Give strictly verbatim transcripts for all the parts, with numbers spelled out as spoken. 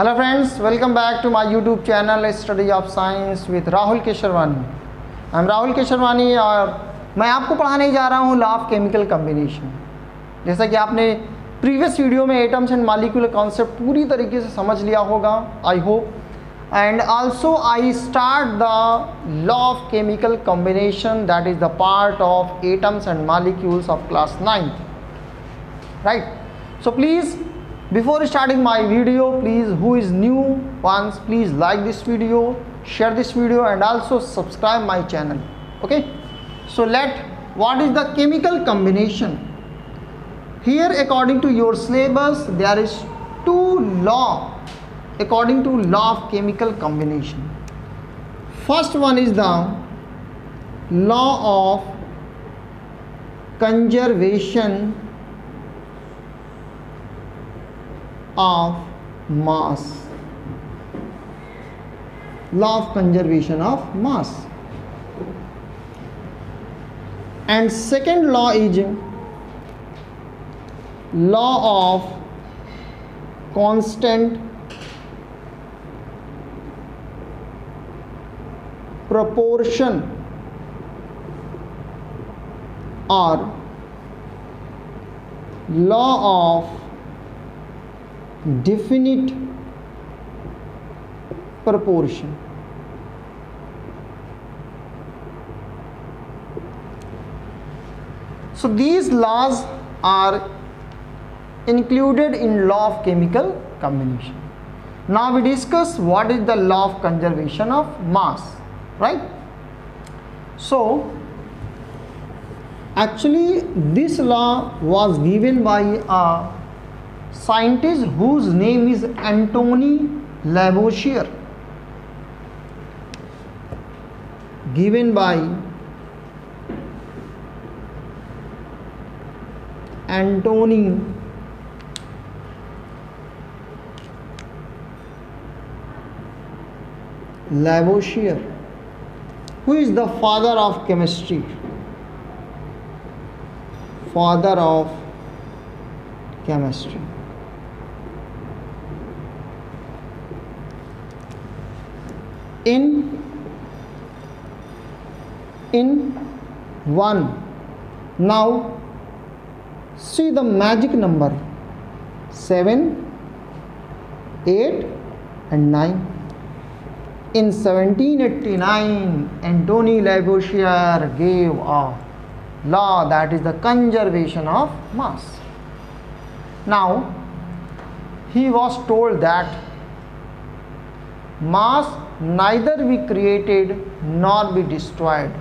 Hello friends, welcome back to my YouTube channel Study of Science with Rahul Kesharwani. I'm Rahul Kesharwani और मैं आपको पढ़ाने जा रहा हूँ लॉ ऑफ केमिकल कम्बिनेशन। जैसा कि आपने प्रीवियस वीडियो में एटम्स एंड मॉलिक्यूलर कॉन्सेप्ट पूरी तरीके से समझ लिया होगा, I hope. And also I start the law of chemical combination, that is the part of atoms and molecules of class ninth, right. So please, before starting my video, please, who is new once, please like this video, share this video and also subscribe my channel. Okay, so let what is the chemical combination? Here according to your syllabus there is two law according to law of chemical combination. First one is the law of conservation of mass, law of conservation of mass. And second law is law of constant proportion or law of definite proportion. So these laws are included in law of chemical combination. Now we discuss what is the law of conservation of mass, right? So actually this law was given by a scientist whose name is Antony Lavoisier, given by Antony Lavoisier, who is the father of chemistry, father of chemistry. In in one, now see the magic number seven, eight and nine. In seventeen eighty-nine, Antony Lavoisier gave a law, that is the conservation of mass. Now he was told that mass neither be created nor be destroyed,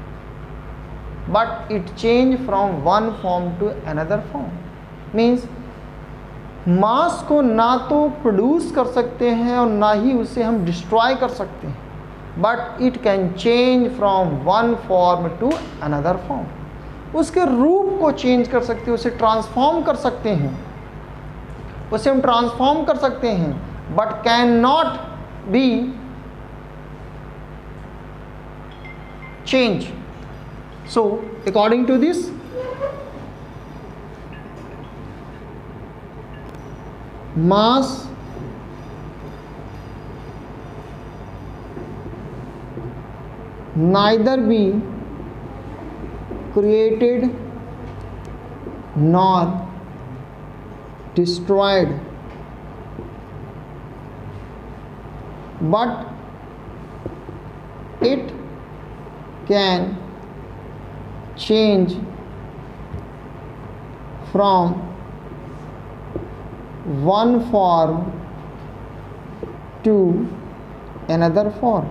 but it change from one form to another form. Means mass को ना तो produce कर सकते हैं और ना ही उसे हम डिस्ट्रॉय कर सकते हैं, but it can change from one form to another form. उसके रूप को चेंज कर सकते हैं, उसे ट्रांसफॉर्म कर सकते हैं, उसे हम ट्रांसफॉर्म कर सकते हैं, but can not be change. So according to this mass neither be created nor destroyed, but it can change from one form to another form.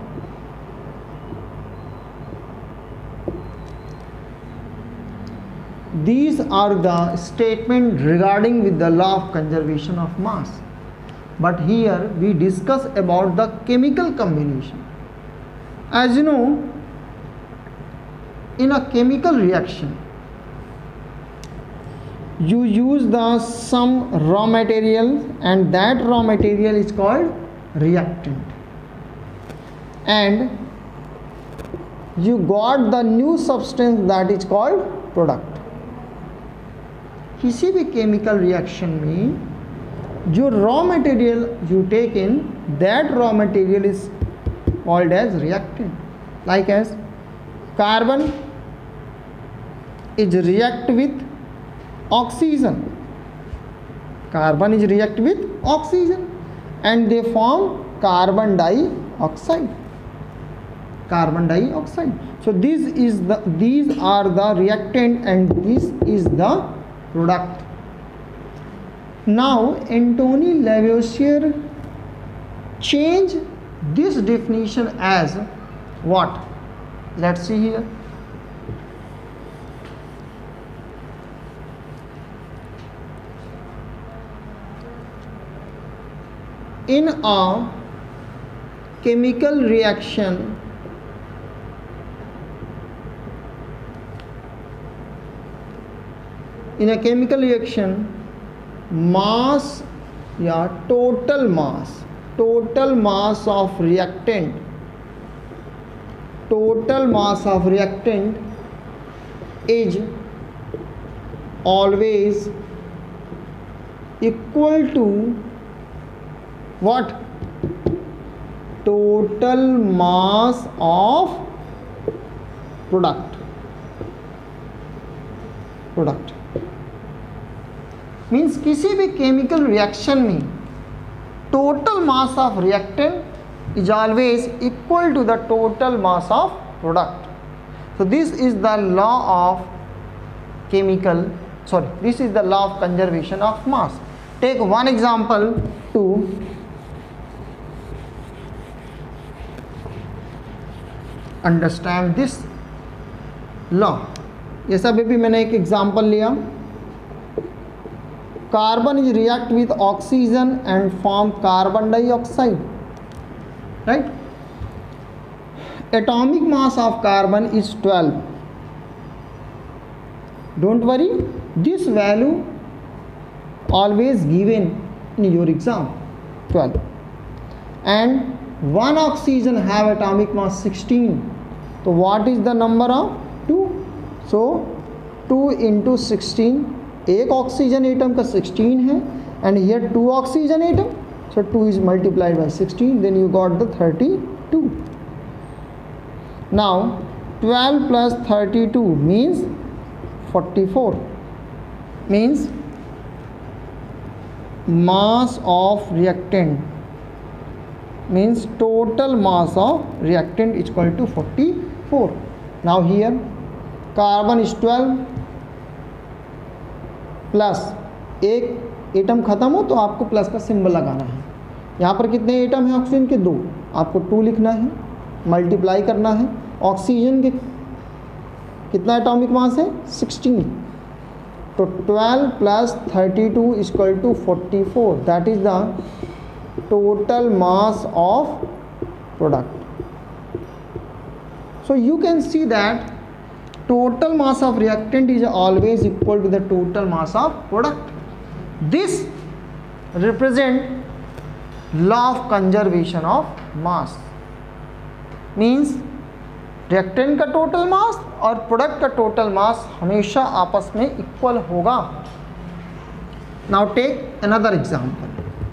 These are the statements regarding with the law of conservation of mass. But here we discuss about the chemical combination. As you know, in a chemical reaction, you use the some raw material and that raw material is called reactant, and you got the new substance that is called product. किसी भी chemical reaction में जो raw material you take in, that raw material is called as reactant. Like as carbon is react with oxygen. Carbon is react with oxygen and they form carbon dioxide. Carbon dioxide. So this is the these are the reactant and this is the product. Now Anthony Lavoisier change this definition as what? Let's see here. In a chemical reaction, in a chemical reaction, mass या total mass, total mass of reactant, total mass of reactant is always equal to what? Total mass of product. Product means किसी भी chemical reaction में total mass of reactant is always equal to the total mass of product. So this is the law of chemical sorry this is the law of conservation of mass. Take one example to understand this law. जैसा अभी भी मैंने एक example लिया. Carbon is react with oxygen and form carbon dioxide, right? Atomic mass of carbon is twelve. Don't worry, this value always given in your exam, twelve. And one oxygen have atomic mass sixteen. So what is the number of two? So two into sixteen. एक oxygen atom का sixteen है and here two oxygen atom, so two is multiplied by sixteen, then you got the thirty two. Now twelve plus thirty two means forty four. Means mass of reactant means total mass of reactant is equal to forty-four. Now here carbon is twelve plus एक atom ख़त्म हो तो आपको plus का symbol लगाना है. यहाँ पर कितने एटम हैं ऑक्सीजन के? दो. आपको टू लिखना है, मल्टीप्लाई करना है. ऑक्सीजन के कितना एटॉमिक मास है? सिक्सटीन. तो twelve plus thirty two is equal to forty four. That is the total mass of product. So you can see that total mass of reactant is always equal to the total mass of product. This represent law of conservation of mass. Means reactant का total mass और product का total mass हमेशा आपस में equal होगा. Now take another example.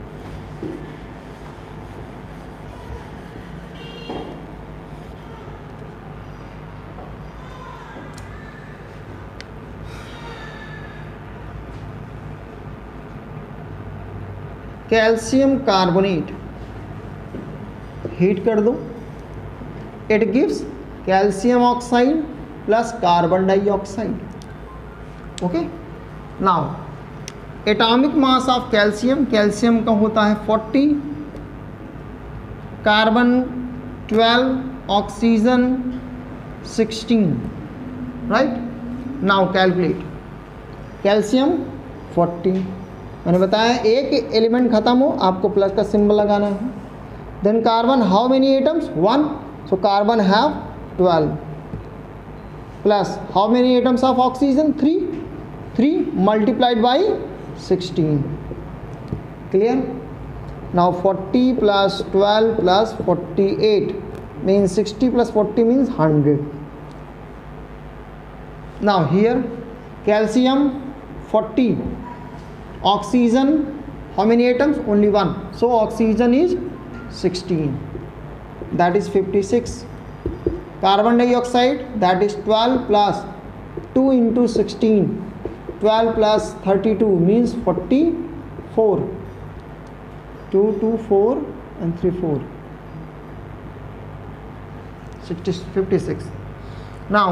Calcium carbonate heat कर दो, it gives calcium oxide plus carbon dioxide. Okay. Now atomic mass of calcium, calcium का होता है forty, carbon twelve, oxygen sixteen, right. Now calculate. Calcium forty, मैंने बताया एक element खत्म हो आपको प्लस का सिंबल लगाना है. Then carbon how many atoms? One. So carbon have twelve plus how many atoms of oxygen? Three. Three multiplied by sixteen. Clear? Now forty plus twelve plus forty eight means sixty plus forty means hundred. Now here calcium forty, oxygen How many atoms? Only one. So oxygen is sixteen. That is fifty-six. Carbon dioxide, that is twelve plus two into sixteen. twelve plus thirty-two means forty-four. two, two, four and three, four. sixty, fifty-six. Now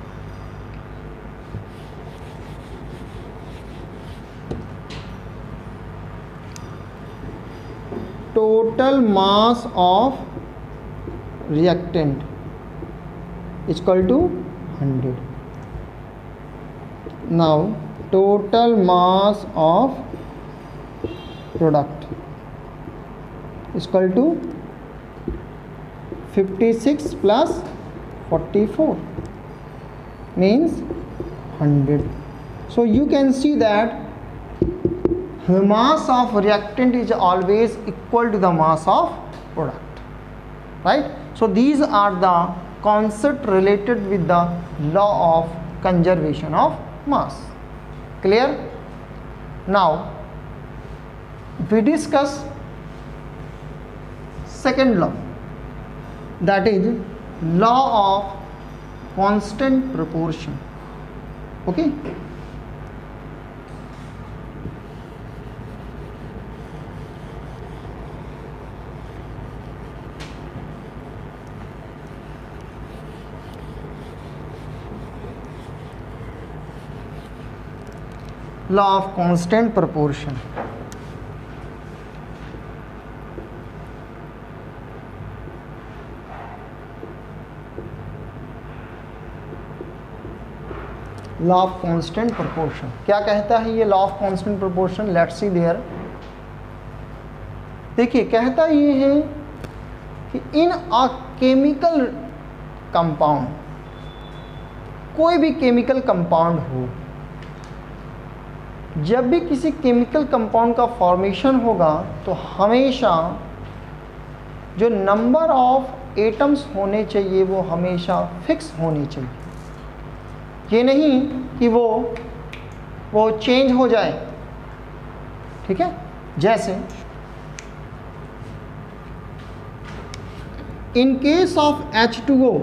total mass of reactant is equal to one hundred. Now total mass of product is equal to fifty-six plus forty-four means one hundred. So you can see that the mass of reactant is always equal to the mass of product, right? So these are the concept related with the law of conservation of mass. Clear? Now we discuss second law, that is law of constant proportion. Okay, law of constant proportion. Law of constant proportion क्या कहता है ये law of constant proportion? Let's see there. देखिए कहता ये है कि इन a chemical compound, कोई भी केमिकल कंपाउंड हो, जब भी किसी केमिकल कंपाउंड का फॉर्मेशन होगा तो हमेशा जो नंबर ऑफ एटम्स होने चाहिए वो हमेशा फिक्स होने चाहिए. ये नहीं कि वो वो चेंज हो जाए. ठीक है, जैसे in case of H two O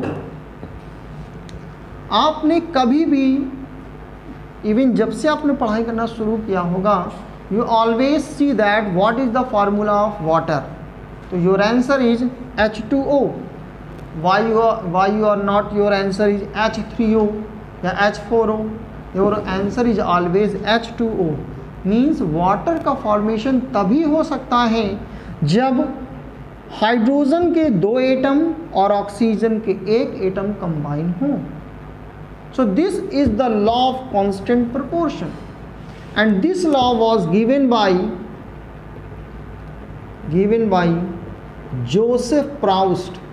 आपने कभी भी, इवन जब से आपने पढ़ाई करना शुरू किया होगा, you always see that what is the formula of water. तो your answer is H two O. Why you why you are not, your answer is H three O या H four O. Your answer is always H two O. Means water का formation तभी हो सकता है जब hydrogen के दो atom और ऑक्सीजन के एक एटम कंबाइन हों. So this is the law of constant proportion, and this law was given by given by Joseph Proust.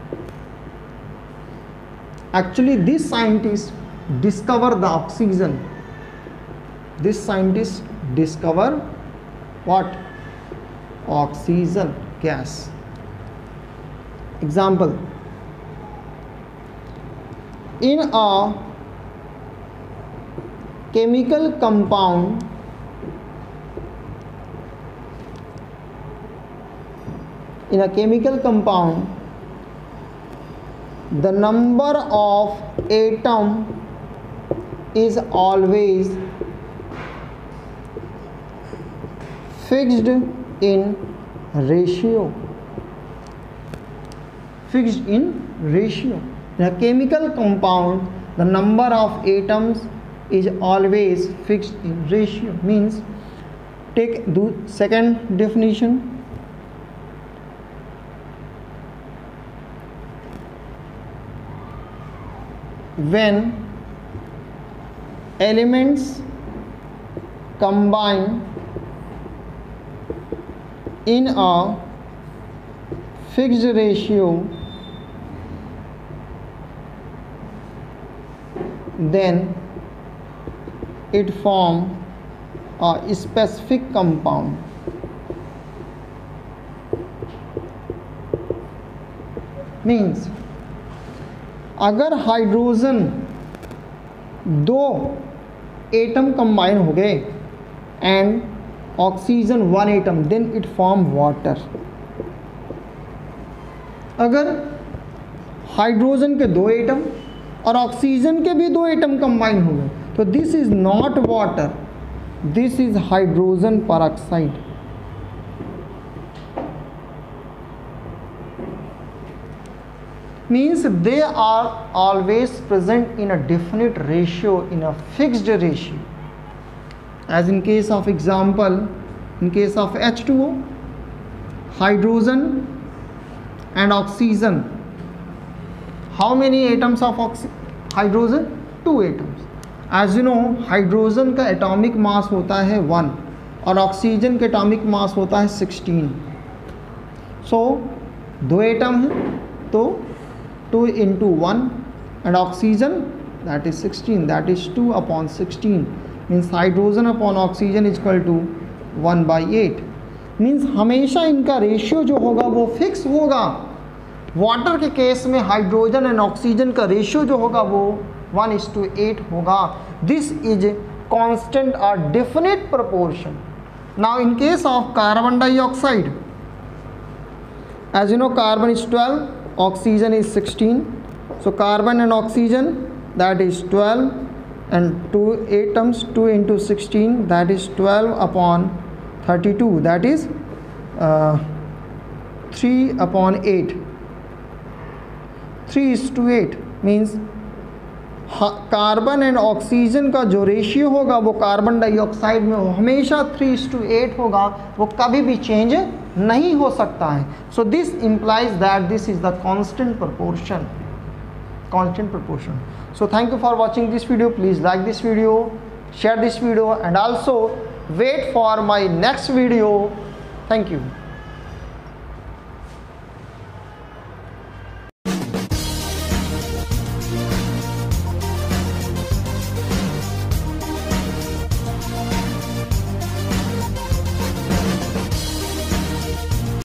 Actually this scientist discovered the oxygen. This scientist discovered what? Oxygen gas. Example, in a chemical compound, in a chemical compound the number of atom is always fixed in ratio. Fixed in ratio. In a chemical compound the number of atoms is always fixed in ratio. Means, take the second definition. When elements combine in a fixed ratio, then it form a specific compound. Means, अगर hydrogen दो atom combine हो गए and oxygen one atom, then it form water. अगर hydrogen के दो atom और oxygen के भी दो एटम कंबाइन हो गए तो this is not water, this is hydrogen peroxide. Means they are always present in a definite ratio, in a fixed ratio. As in case of example, in case of H two O, hydrogen and oxygen. How many atoms of oxy hydrogen? Two atoms. As you know, hydrogen का atomic mass होता है one और oxygen का atomic mass होता है sixteen. So दो atom हैं तो two into one and oxygen that is sixteen, that is two upon sixteen, means hydrogen upon oxygen is equal to one by eight. means हमेशा इनका ratio जो होगा वो फिक्स होगा। वाटर के केस में हाइड्रोजन एंड ऑक्सीजन का ratio जो होगा वो वन इज टू एट होगा। दिस इज कांस्टेंट और definite proportion. Now in case of carbon dioxide, as you know, carbon is twelve, oxygen is sixteen. So carbon and oxygen, that is twelve, and two atoms, two into sixteen, that is twelve upon thirty-two, that is uh, three upon eight. three is to eight, means carbon and oxygen का जो ratio होगा वो carbon dioxide में हो हमेशा three is two eight होगा, वो कभी भी चेंज नहीं हो सकता है। So this implies that this is the constant proportion, constant proportion. So thank you for watching this video. Please like this video, share this video, and also wait for my next video. Thank you.